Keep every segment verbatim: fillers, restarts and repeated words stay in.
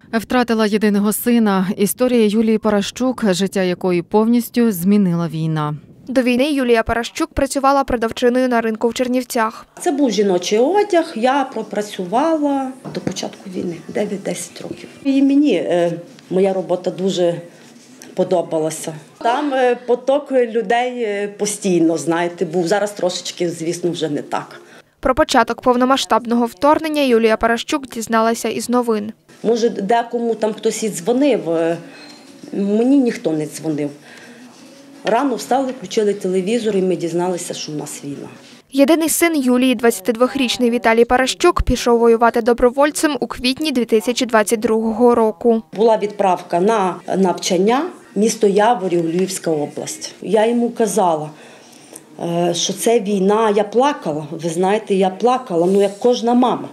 Втратила єдиного сина. Історія Юлії Паращук, життя якої повністю змінила війна. До війни Юлія Паращук працювала продавчиною на ринку в Чернівцях. Це був жіночий одяг, я пропрацювала до початку війни, дев'ять-десять років. І мені е, моя робота дуже подобалася. Там е, поток людей е, постійно, знаєте, був. Зараз трошечки, звісно, вже не так. Про початок повномасштабного вторгнення Юлія Паращук дізналася із новин. Може, декому там хтось і дзвонив, мені ніхто не дзвонив. Рано встали, включили телевізор і ми дізналися, що в нас війна. Єдиний син Юлії, двадцятидвохрічний Віталій Паращук, пішов воювати добровольцем у квітні дві тисячі двадцять другого року. Була відправка на навчання, місто Яворів, Львівська область. Я йому казала, що це війна, я плакала, ви знаєте, я плакала, ну як кожна мама.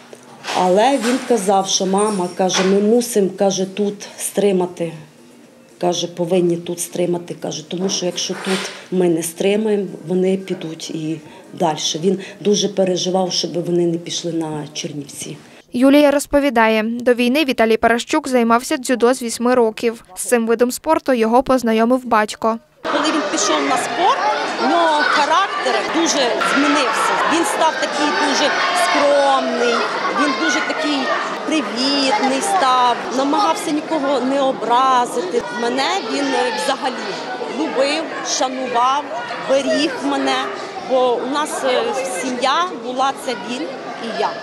Але він казав, що мама, каже, ми мусимо, каже, тут стримати, каже, повинні тут стримати, каже, тому що якщо тут ми не стримаємо, вони підуть і далі. Він дуже переживав, щоб вони не пішли на Чернівці. Юлія розповідає, до війни Віталій Паращук займався дзюдо з вісьми років. З цим видом спорту його познайомив батько. Коли він пішов на спорт, у нього характер дуже змінився. Він став такий дуже скромний, він дуже такий привітний став, намагався нікого не образити. Мене він взагалі любив, шанував, беріг мене, бо у нас сім'я була – це він і я.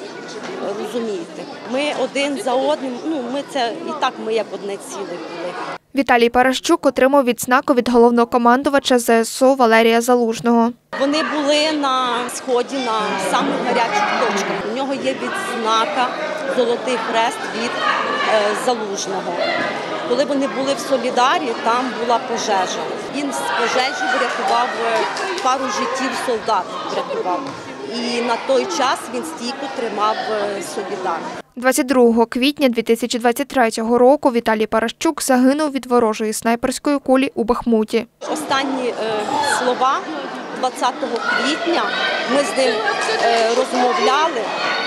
Розумієте, ми один за одним, ну ми це і так ми як одне ціле були. Віталій Паращук отримав відзнаку від головнокомандувача зе ес о Валерія Залужного. Вони були на сході на самих гарячих точках. У нього є відзнака «Золотий хрест» від е, Залужного. Коли вони були в Солідарі, там була пожежа. Він з пожежі врятував пару життів солдат. Врятував. І на той час він стійко тримав Солідар. двадцять другого квітня дві тисячі двадцять третього року Віталій Паращук загинув від ворожої снайперської кулі у Бахмуті. Останні е, слова двадцятого квітня ми з ним е, розмовляли,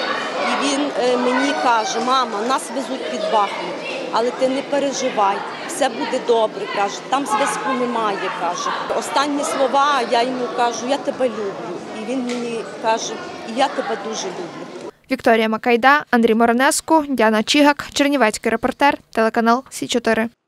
і він е, мені каже, мама, нас везуть під Бахмут, але ти не переживай, все буде добре, каже, там зв'язку немає, каже. Останні слова, я йому кажу, я тебе люблю, і він мені каже, і я тебе дуже люблю. Вікторія Макайда, Андрій Моронеско, Діана Чігак, Чернівецький репортер, телеканал Сі чотири.